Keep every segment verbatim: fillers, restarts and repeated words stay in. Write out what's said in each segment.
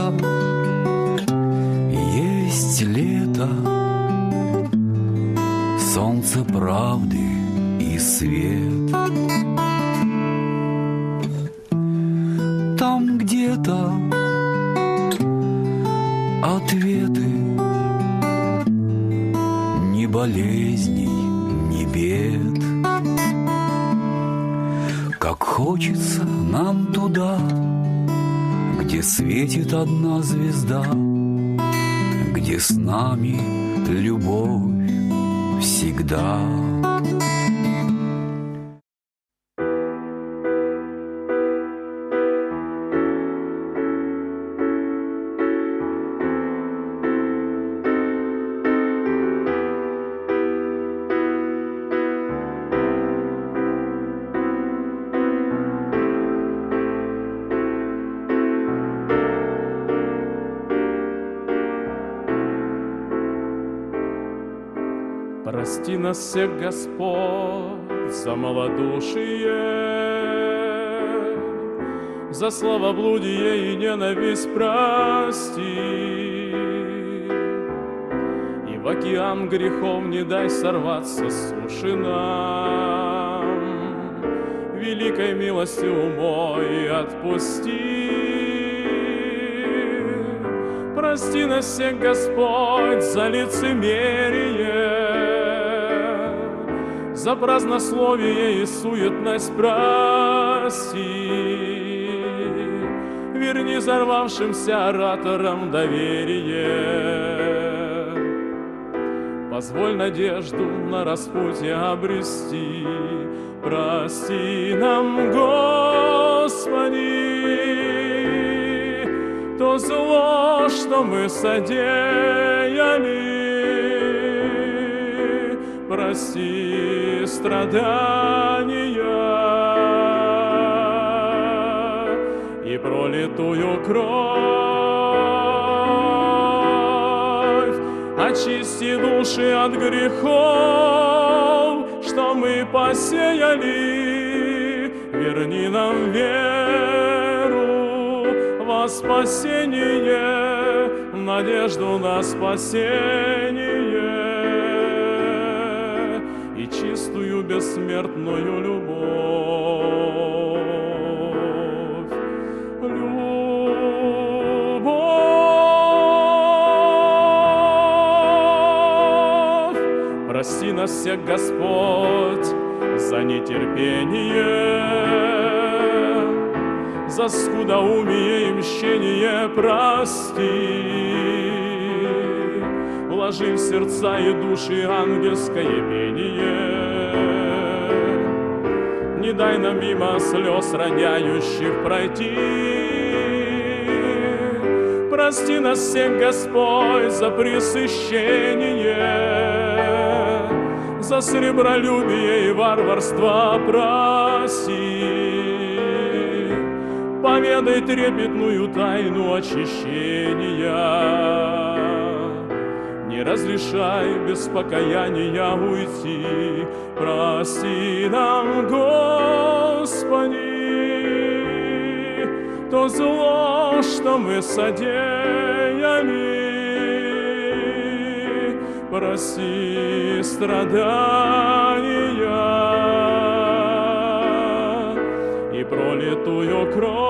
лето, есть лето, солнце правды и свет. Там где-то ответы, ни болезней, ни бед. Как хочется нам туда, где светит одна звезда, где с нами любовь всегда. Прости нас всех, Господь, за малодушие, за словоблудие и ненависть прости. И в океан грехов не дай сорваться с суши нам, великой милостью умой отпусти. Прости нас всех, Господь, за лицемерие, за празднословие и суетность прости. Верни взорвавшимся ораторам доверие. Позволь надежду на распутье обрести. Прости нам, Господи, то зло, что мы содеяли. Прости страдания и пролитую кровь. Очисти души от грехов, что мы посеяли. Верни нам веру во спасение, надежду на спасение и чистую бессмертную любовь. Любовь. Прости нас всех, Господь, за нетерпение, за скудоумие и мщение прости. Вложи в сердца и души ангельское пение. Не дай нам мимо слез роняющих пройти. Прости нас всех, Господь, за пресыщение, за сребролюбие и варварство прости. Поведай трепетную тайну очищения. Не разрешай без покаяния уйти. Прости нам, Господи, то зло, что мы содеяли. Прости страдания и пролитую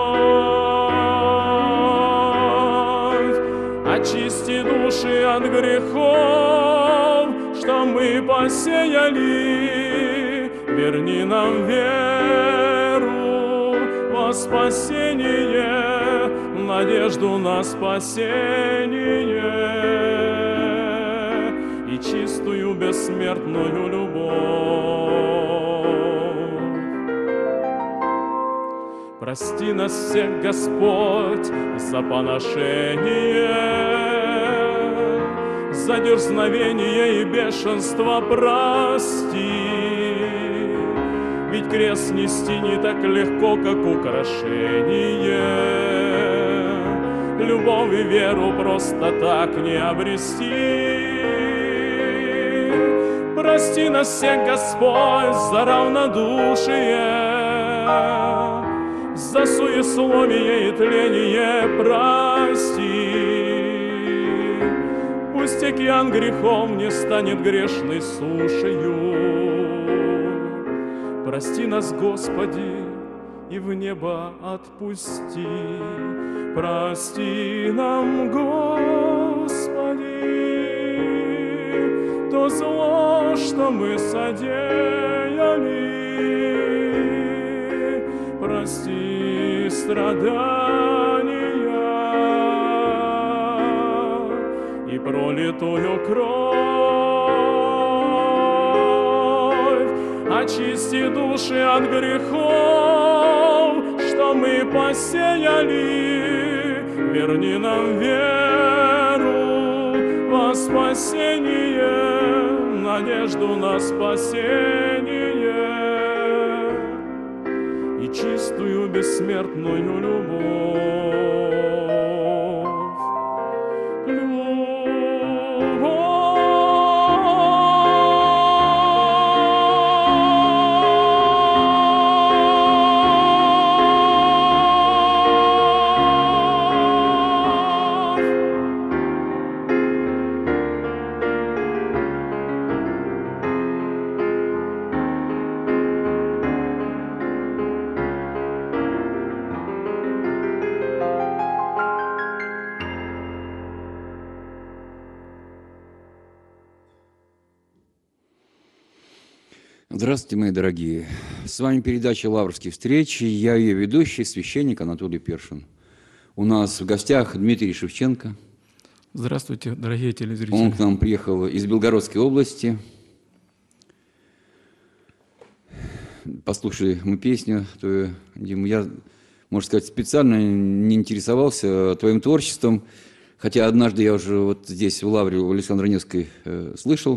кровь. Очисти души от грехов, что мы посеяли. Верни нам веру во спасение, надежду на спасение и чистую бессмертную любовь. Прости нас всех, Господь, за поношение, за дерзновение и бешенство прости. Ведь крест нести не так легко, как украшение. Любовь и веру просто так не обрести. Прости нас всех, Господь, за равнодушие, за суесловие и тление прости. пусть океан грехов не станет грешной сушею. Прости нас, Господи, и в небо отпусти. Прости нам, Господи, то зло, что мы содеяли. Прости страдания и пролитую кровь. Очисти души от грехов, что мы посеяли. Верни нам веру во спасение, надежду на спасение и чистую бессмертную любовь. Здравствуйте, мои дорогие. С вами передача «Лаврские встречи». Я ее ведущий, священник Анатолий Першин. У нас в гостях Дмитрий Шевченко. Здравствуйте, дорогие телезрители. Он к нам приехал из Белгородской области. Послушали мы песню твою, Дима. Я, можно сказать, специально не интересовался твоим творчеством, хотя однажды я уже вот здесь, в Лавре, у Александра Невской, э, слышал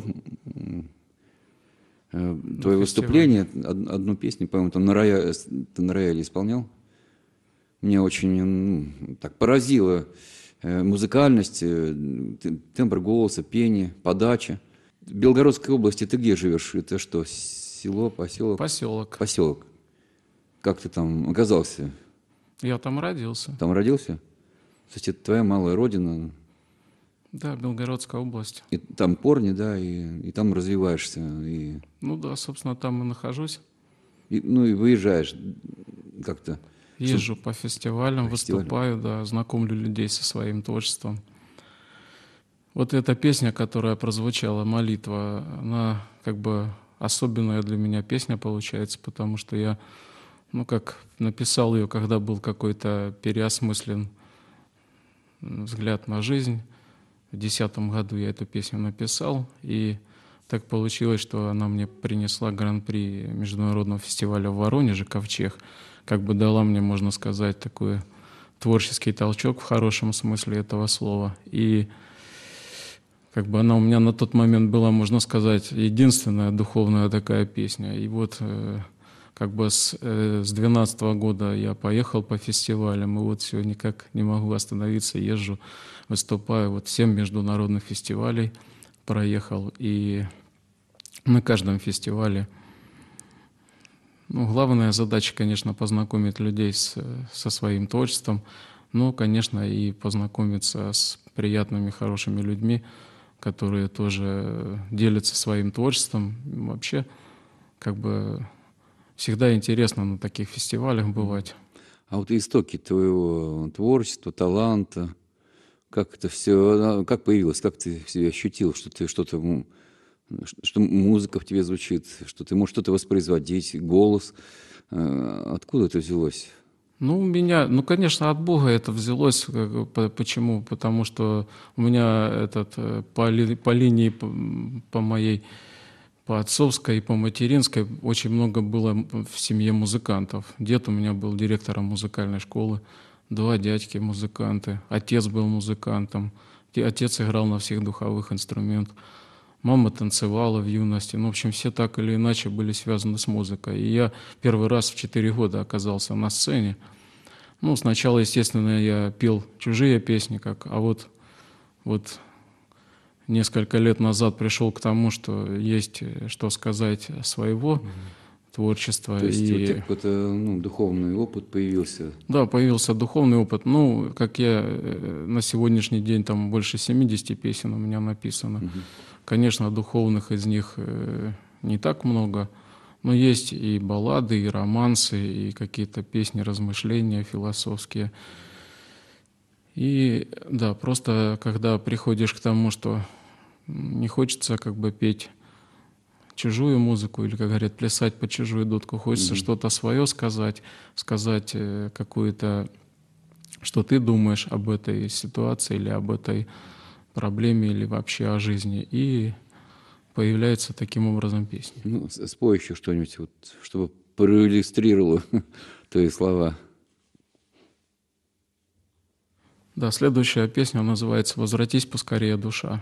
твое выступление, одну песню, по-моему, там на рояле, ты на рояле исполнял. Меня очень ну, так поразила музыкальность, тембр голоса, пение, подача. В Белгородской области ты где живешь? Это что, село, поселок? Поселок. Поселок. Как ты там оказался? Я там родился. Там родился? Кстати, это твоя малая родина. Да, Белгородская область. И там корни, да, и, и там развиваешься. И... Ну да, собственно, там и нахожусь. И, ну и выезжаешь как-то. Езжу Что? по фестивалям, Фестиваль. выступаю, да, знакомлю людей со своим творчеством. Вот эта песня, которая прозвучала, «Молитва», она как бы особенная для меня песня получается, потому что я, ну как, написал ее, когда был какой-то переосмыслен взгляд на жизнь. В две тысячи десятом году я эту песню написал, и так получилось, что она мне принесла гран-при международного фестиваля в Воронеже «Ковчег», как бы дала мне, можно сказать, такой творческий толчок в хорошем смысле этого слова. И как бы она у меня на тот момент была, можно сказать, единственная духовная такая песня. И вот как бы с две тысячи двенадцатого года я поехал по фестивалям, и вот все никак не могу остановиться, езжу, выступаю, вот семь международных фестивалей проехал, и на каждом фестивале, ну, главная задача, конечно, познакомить людей с, со своим творчеством, но, конечно, и познакомиться с приятными, хорошими людьми, которые тоже делятся своим творчеством. Вообще, как бы всегда интересно на таких фестивалях бывать. А вот истоки твоего творчества, таланта, как это все, как появилось, как ты себя ощутил, что ты что-то, что музыка в тебе звучит, что ты можешь что-то воспроизводить, голос, откуда это взялось? Ну, у меня, ну, конечно, от Бога это взялось. Почему? Потому что у меня этот, по, ли, по линии, по, по моей, по отцовской и по материнской очень много было в семье музыкантов. Дед у меня был директором музыкальной школы, два дядьки музыканты, отец был музыкантом, отец играл на всех духовых инструментах, мама танцевала в юности. Ну, в общем, все так или иначе были связаны с музыкой. И я первый раз в четыре года оказался на сцене. Ну, сначала, естественно, я пел чужие песни, как, а вот, вот несколько лет назад пришел к тому, что есть что сказать своего. Mm-hmm. творчества. То есть и... у тебя какой-то ну, духовный опыт появился? Да, появился духовный опыт. Ну, как я на сегодняшний день, там больше семидесяти песен у меня написано. Угу. Конечно, духовных из них не так много, но есть и баллады, и романсы, и какие-то песни, размышления философские. И да, просто когда приходишь к тому, что не хочется как бы петь чужую музыку или, как говорят, плясать по чужую дудку, хочется Мгм. что-то свое сказать, сказать э, какую-то, что ты думаешь об этой ситуации или об этой проблеме или вообще о жизни. И появляется таким образом песня. Ну, с- спой еще что-нибудь, вот, чтобы проиллюстрировало твои слова. Да, следующая песня называется «Возвратись поскорее, душа».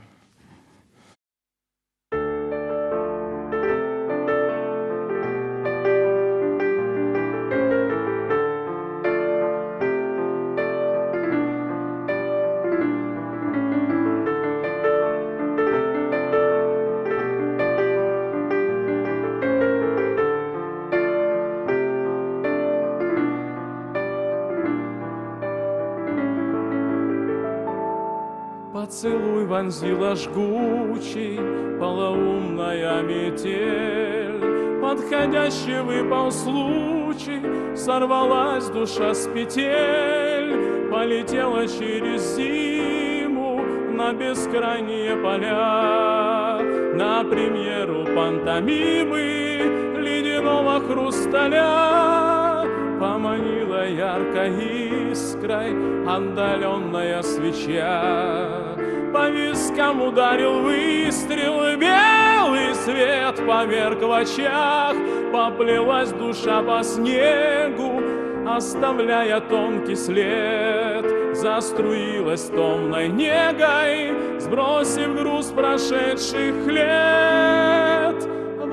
Поцелуй вонзила жгучий, полоумная метель. Подходящий выпал случай, сорвалась душа с петель, полетела через зиму на бескрайние поля, на премьеру пантомимы ледяного хрусталя. Поманила яркой искрой отдаленная свеча, по вискам ударил выстрел, белый свет померк в очах. Поплелась душа по снегу, оставляя тонкий след, заструилась томной негой, сбросив груз прошедших лет.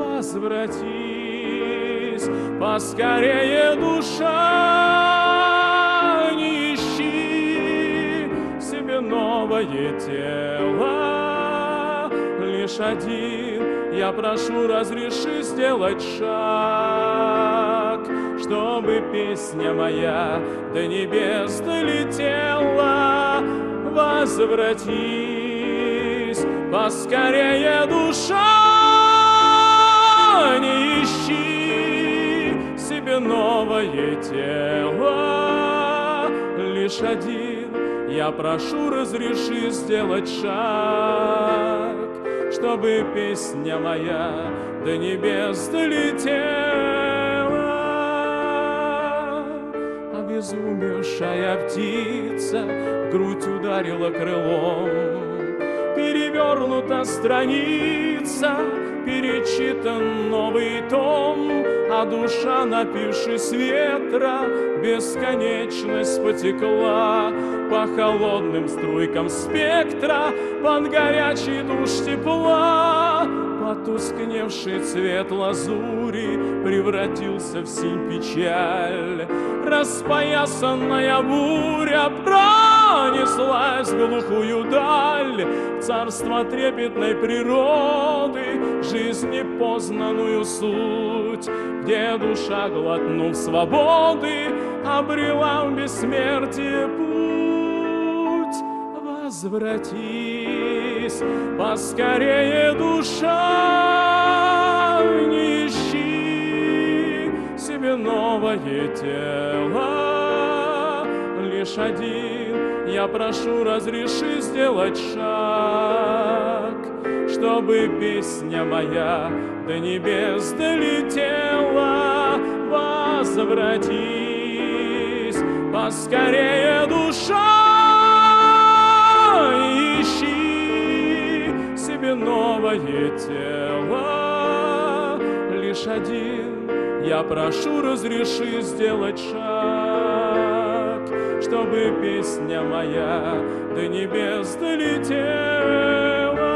Возвратись поскорее, душа, не ищи себе новое тело. Лишь один я прошу, разреши сделать шаг, чтобы песня моя до небес долетела. Возвратись поскорее, душа, не ищи себе новое тело. Лишь один я прошу, разреши сделать шаг, чтобы песня моя до небес долетела. Обезумевшая птица в грудь ударила крылом, перевернута страница, перечитан новый том, а душа, напившись ветра, бесконечность потекла по холодным струйкам спектра, под горячий душ тепла. Потускневший цвет лазури превратился в синь печаль. Распоясанная буря пронеслась в глухую даль, в царство трепетной природы, жизни познанную суть, где душа, глотнув свободы, обрела в бессмертие путь. Возвратись поскорее, душа, не ищи себе новое тело. Лишь один я прошу, разреши сделать шаг, чтобы песня моя до небес долетела. Возвратись поскорее, душа, ищи себе новое тело. Лишь один я прошу, разреши сделать шаг, чтобы песня моя до небес долетела.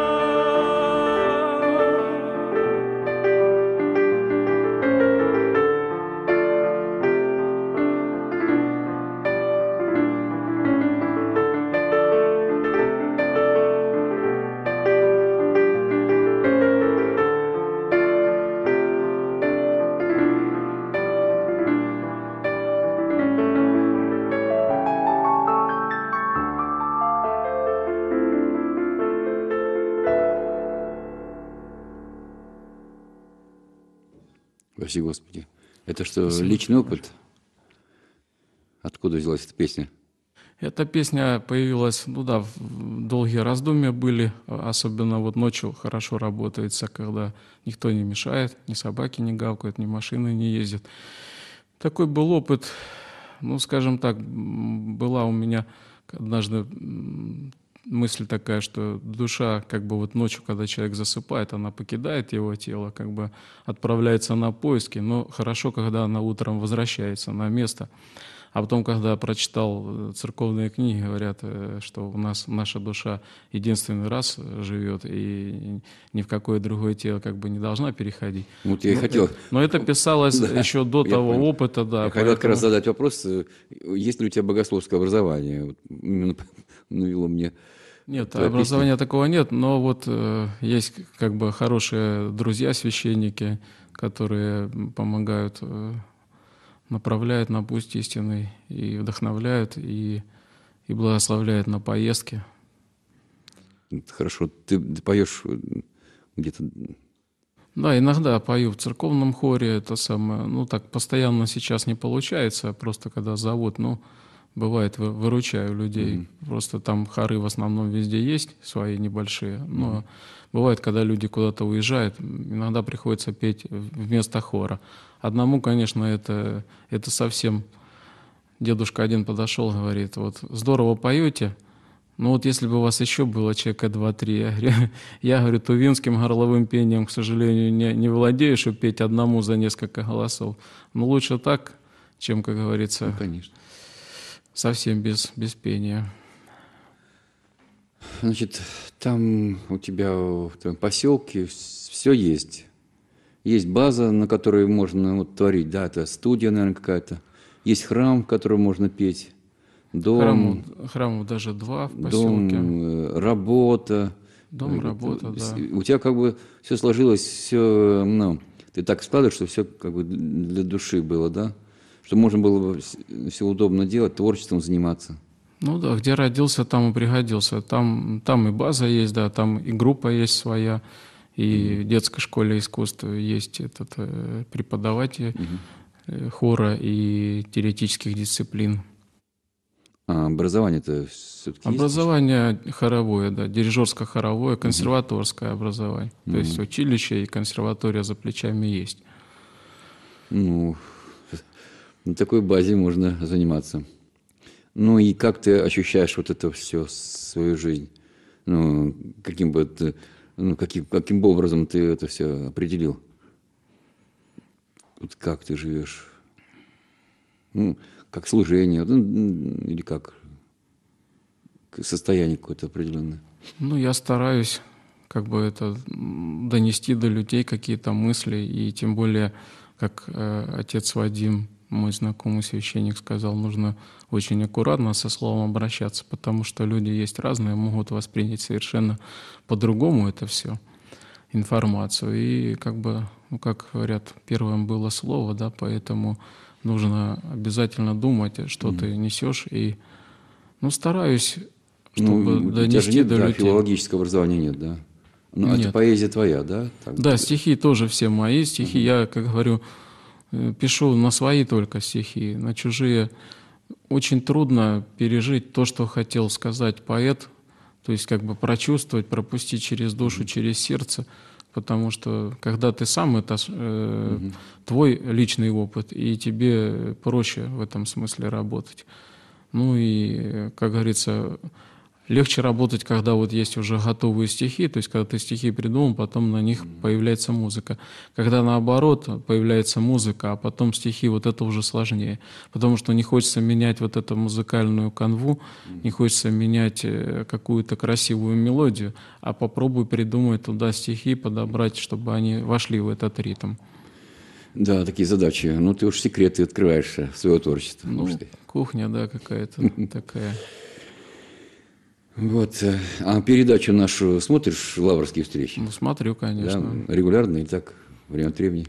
Спаси Господи. Это что, Спасибо. Личный опыт? Откуда взялась эта песня? Эта песня появилась, ну да, долгие раздумья были, особенно вот ночью хорошо работается, когда никто не мешает, ни собаки не гавкают, ни машины не ездят. Такой был опыт, ну, скажем так, была у меня однажды мысль такая, что душа, как бы вот ночью, когда человек засыпает, она покидает его тело, как бы отправляется на поиски, но хорошо, когда она утром возвращается на место. А потом, когда прочитал церковные книги, говорят, что у нас наша душа единственный раз живет и ни в какое другое тело как бы не должна переходить. Вот я и но, хотел... но это писалось да, еще до того понял. опыта. Да, я поэтому... хотел как раз задать вопрос, есть ли у тебя богословское образование? Вот именно навело мне... Нет, образования песня. Такого нет, но вот э, есть как бы хорошие друзья, священники, которые помогают... Э, направляют на путь истинный и вдохновляют, и, и благословляют на поездки. Хорошо. Ты, ты поешь где-то... Да, иногда пою в церковном хоре, это самое, ну так постоянно сейчас не получается, просто когда зовут, ну, бывает, выручаю людей. Mm-hmm. Просто там хоры в основном везде есть, свои небольшие, но mm-hmm. бывает, когда люди куда-то уезжают, иногда приходится петь вместо хора. Одному, конечно, это, это совсем... Дедушка один подошел, говорит, вот здорово поете, но вот если бы у вас еще было человека два-три, я говорю, я, говорю, тувинским горловым пением, к сожалению, не, не владею, чтобы петь одному за несколько голосов. Но лучше так, чем, как говорится, ну, конечно. совсем без, без пения. Значит, там у тебя в твоем поселке все есть. Есть база, на которой можно вот, творить, да, это студия, наверное, какая-то. Есть храм, в котором можно петь. Дом. Храмов, храмов даже два в поселке. Дом, работа. Дом, работа, да. У тебя как бы все сложилось, все, ну, ты так складываешь, что все как бы для души было, да? Что можно было бы все удобно делать, творчеством заниматься. Ну да, где родился, там и пригодился. Там, там и база есть, да, там и группа есть своя. И в детской школе искусства есть этот э, преподаватель э, хора и теоретических дисциплин. А образование-то все-таки Образование есть? Хоровое, да, дирижерско-хоровое, консерваторское угу. образование. То угу. есть училище и консерватория за плечами есть. Ну, на такой базе можно заниматься. Ну и как ты ощущаешь вот это все, свою жизнь? Ну, каким бы ты... Ну, каким, каким бы образом ты это все определил? Вот как ты живешь? Ну, как служение, ну, или как? Состояние какое-то определенное? Ну, я стараюсь как бы это донести до людей какие-то мысли, и тем более, как э, отец Вадим, мой знакомый священник, сказал, нужно очень аккуратно со словом обращаться, потому что люди есть разные, могут воспринять совершенно по-другому это все, информацию. И как бы, ну, как говорят, первым было слово, да, поэтому нужно обязательно думать, что mm. ты несешь. И, ну, стараюсь, чтобы ну, донести у тебя же нет, до да, людей. Филологического образования нет, да? Ну, нет. Это поэзия твоя, да? Так, да, ты... стихи тоже все мои. Стихи, mm-hmm. я, как говорю, пишу на свои только стихи, на чужие очень трудно пережить то, что хотел сказать поэт, то есть как бы прочувствовать, пропустить через душу, mm-hmm. через сердце, потому что когда ты сам, это э, mm-hmm. твой личный опыт, и тебе проще в этом смысле работать. Ну и, как говорится, легче работать, когда вот есть уже готовые стихи, то есть когда ты стихи придумал, потом на них появляется музыка. Когда наоборот появляется музыка, а потом стихи, вот это уже сложнее. Потому что не хочется менять вот эту музыкальную канву, не хочется менять какую-то красивую мелодию, а попробуй придумать туда стихи, подобрать, чтобы они вошли в этот ритм. Да, такие задачи. Ну, ты уж секреты открываешь своего творчества. Ну, кухня, да, какая-то такая. Вот. А передачу нашу смотришь, «Лаврские встречи»? Ну, смотрю, конечно. Да, регулярно или так, время от времени?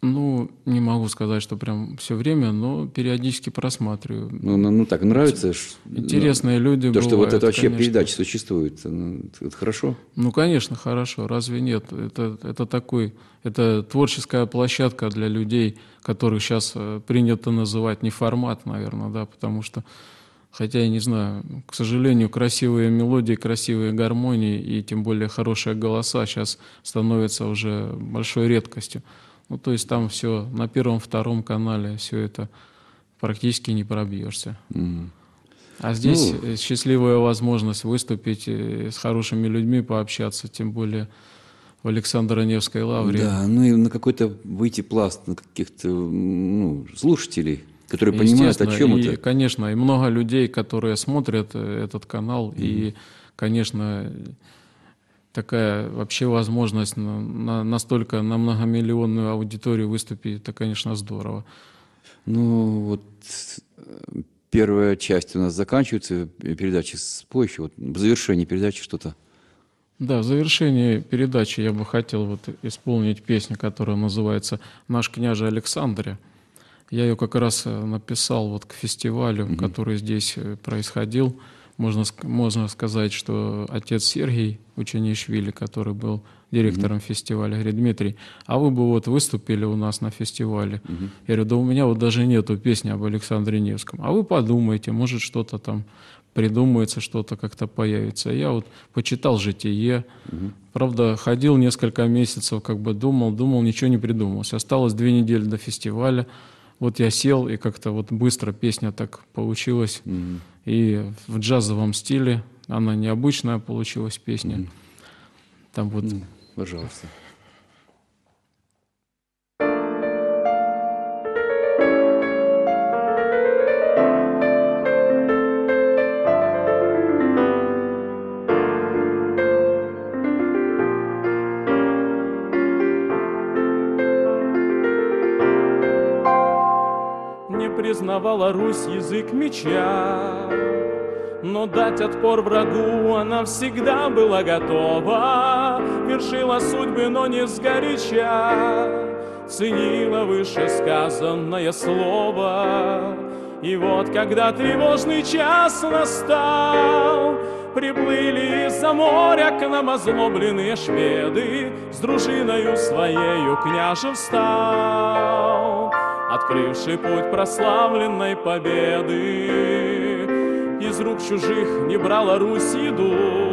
Ну, не могу сказать, что прям все время, но периодически просматриваю. Ну, ну, ну так, нравится? Интересные люди То, бывают, что вот это вообще конечно. передача существует, ну, это хорошо? Ну, конечно, хорошо. Разве нет? Это, это такой, это творческая площадка для людей, которых сейчас принято называть неформат, наверное, да, потому что, хотя я не знаю, к сожалению, красивые мелодии, красивые гармонии и тем более хорошие голоса сейчас становятся уже большой редкостью. Ну, то есть там все на первом, втором канале, все это практически не пробьешься. Mm. А здесь ну, счастливая возможность выступить с хорошими людьми, пообщаться, тем более в Александро-Невской лавре. Да, ну и на какой-то выйти пласт, на каких-то ну, слушателей, которые понимают, о чем и, это. Конечно, и много людей, которые смотрят этот канал, mm. и, конечно, такая вообще возможность на, на, настолько на многомиллионную аудиторию выступить, это, конечно, здорово. Ну, вот первая часть у нас заканчивается, передачи «Спой» еще, вот в завершении передачи что-то. Да, в завершении передачи я бы хотел вот исполнить песню, которая называется «Наш княже Александре». Я ее как раз написал вот к фестивалю, mm-hmm. который здесь происходил. Можно, можно сказать, что отец Сергей Ученишвили, который был директором mm-hmm. фестиваля, говорит: Дмитрий, а вы бы вот выступили у нас на фестивале. Mm-hmm. Я говорю: да у меня вот даже нету песни об Александре Невском. А вы подумайте, может что-то там придумается, что-то как-то появится. Я вот почитал житие. Mm-hmm. Правда, ходил несколько месяцев, как бы думал, думал, ничего не придумалось. Осталось две недели до фестиваля. Вот я сел, и как-то вот быстро песня так получилась. Mm-hmm. И в джазовом стиле, она необычная получилась песня. Mm-hmm. Там вот... Mm, пожалуйста. Признавала Русь язык меча, но дать отпор врагу она всегда была готова. Вершила судьбы, но не сгоряча, ценила вышесказанное слово. И вот, когда тревожный час настал, приплыли из-за моря к нам озлобленные шведы. С дружиною своею княже встал, открывший путь прославленной победы. Из рук чужих не брала Русь еду,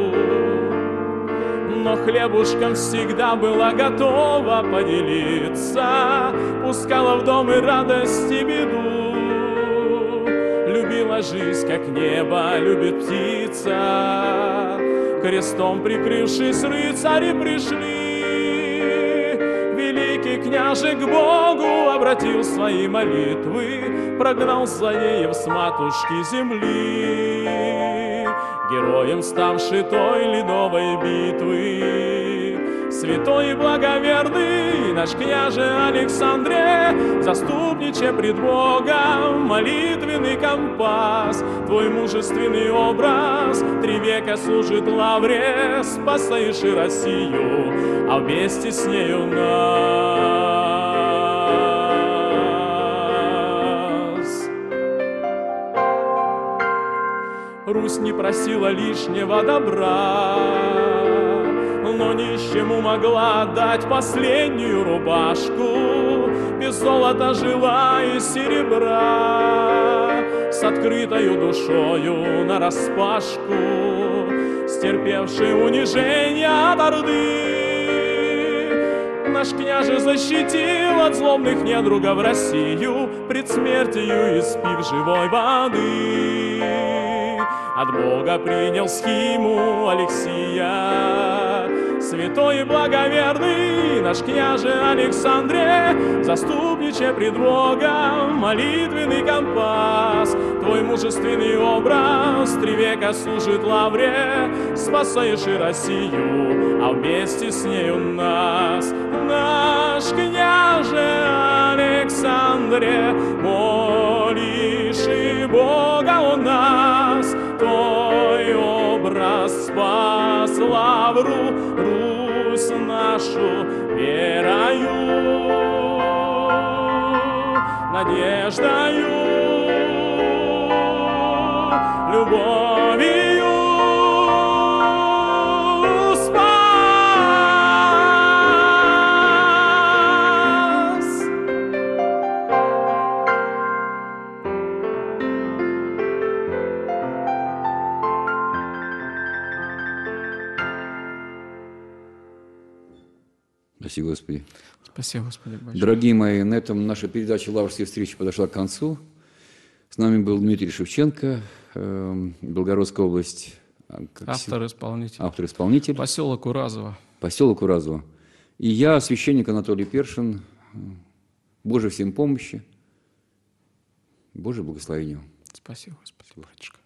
но хлебушком всегда была готова поделиться. Пускала в дом и радость, и беду. Любила жизнь, как небо любит птица. Крестом прикрывшись, рыцари пришли. Великий княже к Богу обратил свои молитвы, прогнал злодеев с матушки земли, героем ставший той ледовой битвы. Святой и благоверный наш княже Александре, заступниче пред Богом молитвенный компас. Твой мужественный образ три века служит лавре, спасаешь и Россию, а вместе с нею нас. Русь не просила лишнего добра, но нищему могла дать последнюю рубашку. Без золота жила и серебра, с открытою душою нараспашку, стерпевший унижение от орды. Наш княже защитил от злобных недругов Россию, пред смертью испив живой воды. От Бога принял схиму Алексия, святой и благоверный наш княже Александре, заступниче пред Богом молитвенный компас. Твой мужественный образ три века служит лавре, спасаешь и Россию, а вместе с нею нас. Наш княже Александре, молишь и Бога у нас. Твой образ спас лавру, Русь нашу верою. надеждою, любовью спас. Спасибо, Господи. Спасибо, Господи, большое. Дорогие мои, на этом наша передача «Лаврские встречи» подошла к концу. С нами был Дмитрий Шевченко, э, Белгородская область. Автор-исполнитель. Автор-исполнитель. Поселок Уразово. Поселок Уразово. И я, священник Анатолий Першин. Божьей всем помощи. Божье благословение. Спасибо, Господи, батюшка.